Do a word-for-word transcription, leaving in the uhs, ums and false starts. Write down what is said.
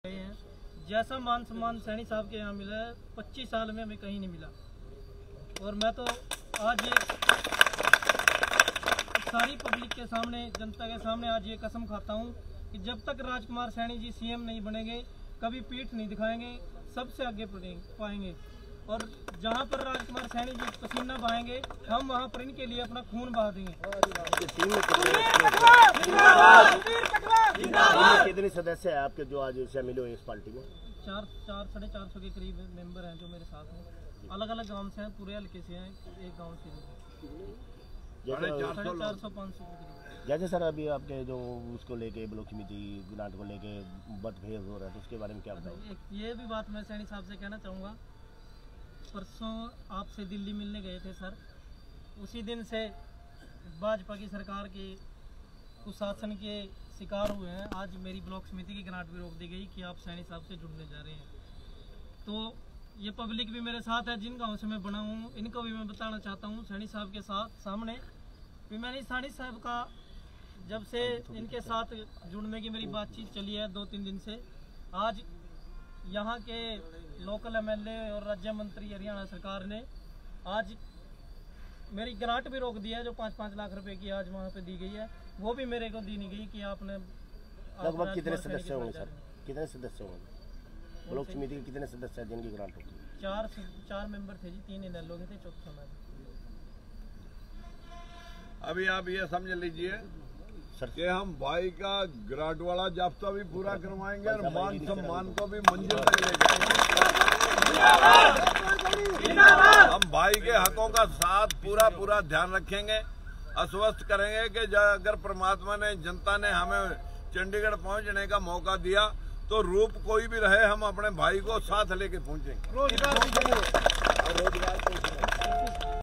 जैसा मान सम्मान सैनी साहब के यहाँ मिला है पच्चीस साल में हमें कहीं नहीं मिला। और मैं तो आज ये सारी पब्लिक के सामने, जनता के सामने आज ये कसम खाता हूँ कि जब तक राजकुमार सैनी जी सीएम नहीं बनेंगे कभी पीठ नहीं दिखाएंगे, सबसे आगे पाएंगे। और जहाँ पर राजकुमार सैनी जी पसीना बहाएंगे हम वहाँ पर इनके लिए अपना खून बहा देंगे। कितने सदस्य हैं आपके जो आज शामिल हुए इस पार्टी में? चार चार साढ़े चार सौ के करीब मेंबर हैं जो मेरे साथ हैं। अलग अलग गांव से हैं, पूरे हल्के से हैं, एक गांव से साढ़े चार सौ पाँच सौ। जैसे सर अभी आपके जो उसको लेके ब्लॉक समिति ग्रांट को लेके मतभेद हो रहा है तो उसके बारे में क्या बताओ? ये भी बात मैं सैनी साहब से कहना चाहूँगा। परसों आपसे दिल्ली मिलने गए थे सर, उसी दिन से भाजपा की सरकार के कुशासन के शिकार हुए हैं। आज मेरी ब्लॉक समिति की ग्रांट भी रोक दी गई कि आप सैनी साहब से जुड़ने जा रहे हैं। तो ये पब्लिक भी मेरे साथ है, जिन गाँव से मैं बना हूँ इनको भी मैं बताना चाहता हूँ सैनी साहब के साथ सामने भी मैंने सैनी साहब का जब से इनके साथ जुड़ने की मेरी बातचीत चली है दो तीन दिन से, आज यहाँ के लोकल एमएलए और राज्य मंत्री हरियाणा सरकार ने आज मेरी ग्रांट भी रोक दी है जो पाँच पाँच लाख रुपए की आज वहाँ पे दी गई है, वो भी मेरे को दी नहीं गई कि आपने। लगभग कितने सदस्य होंगे सर? कितने सदस्य होंगे ब्लॉक समिति के? कितने सदस्य हैं जिनकी ग्रांट होगी? चार चार मेंबर थे जी, तीन इनलो के थे, चौथा मैं। अभी आप ये समझ लीजिए कि हम भाई का ग्रांट वाला जाब्ता भी पूरा करवाएंगे और मान सम्मान को भी मंजिल तक ले जाएंगे। हम भाई के हकों का साथ पूरा पूरा ध्यान रखेंगे, आश्वस्त करेंगे कि अगर परमात्मा ने, जनता ने हमें चंडीगढ़ पहुंचने का मौका दिया तो रूप कोई भी रहे हम अपने भाई को साथ लेके पहुंचेंगे।